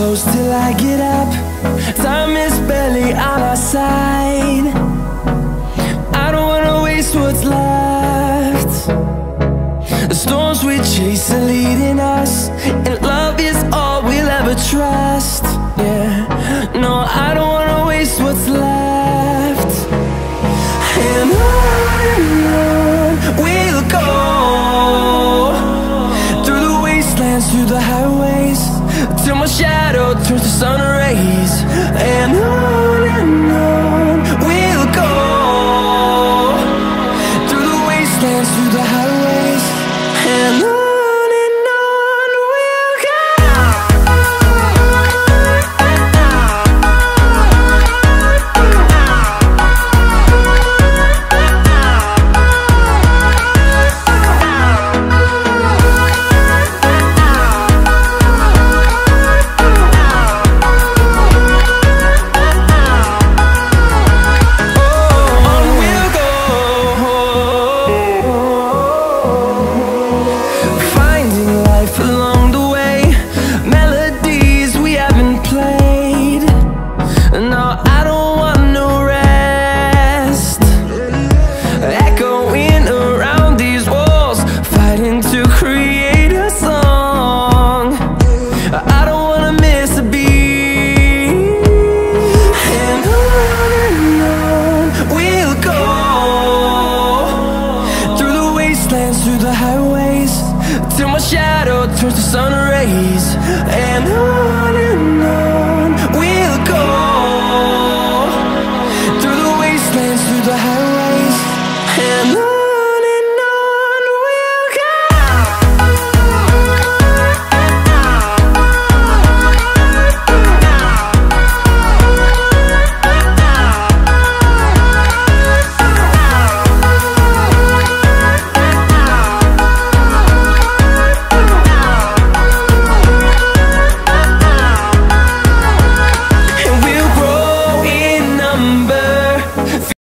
close till I get up. Time is barely on our side. I don't wanna waste what's left. The storms we chase are leading us, and love is all we'll ever trust. Yeah, no, I don't wanna waste what's left. And on we'll go, through the wastelands, through the highways, till my shadow